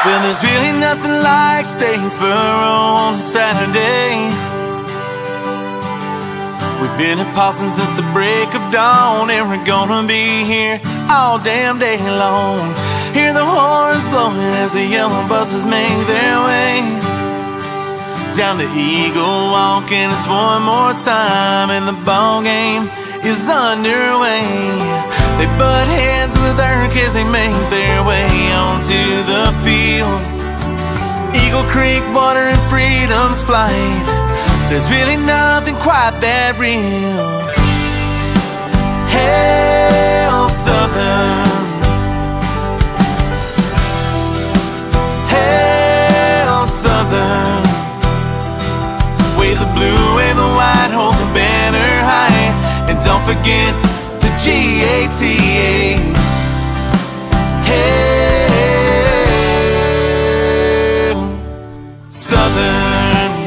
Well, there's really nothing like Statesboro on a Saturday. We've been at Paulson since the break of dawn, and we're gonna be here all damn day long. Hear the horns blowing as the yellow buses make their way down to Eagle Walk, and it's one more time, and the ball game is underway. They butt heads with Irk as they make their way onto the field. Eagle Creek water and freedom's flight. There's really nothing quite that real. Hail Southern, hail Southern. Wave the blue, wave the white, hold the banner high, and don't forget to GATA. Hail Southern.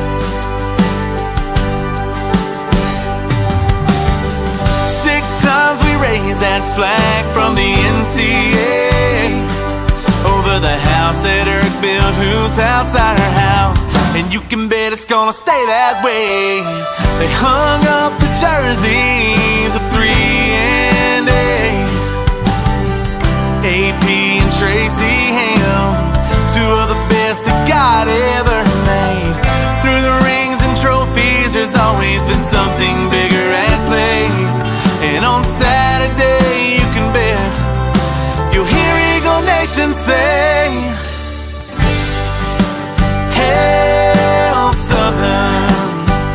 6 times we raise that flag from the NCA over the house that Irk built, who's outside her house, and you can bet it's gonna stay that way. They hung up the jerseys of 3 and 8. AP and Tracy Ham, 2 of the best that God ever made. Through the rings and trophies, there's always been something bigger at play. And on Saturday, you can bet you'll hear Eagle Nation say, Hail Southern,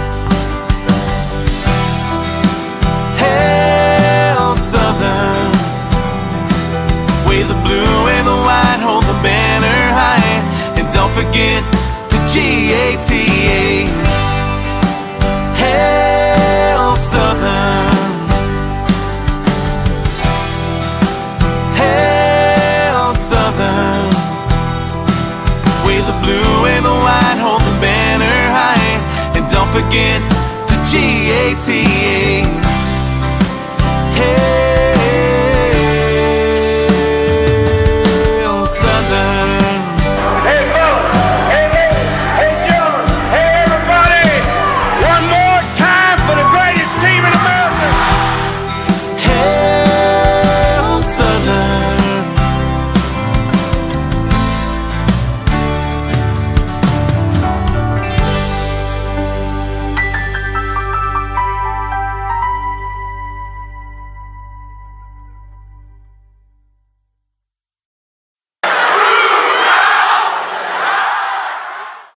Hail Southern. Wave the blue, wave the white, hold the banner high, and don't forget to GATA. Hail Southern, Hail Southern. Wave the blue, wave the white, hold the banner high, and don't forget to GATA.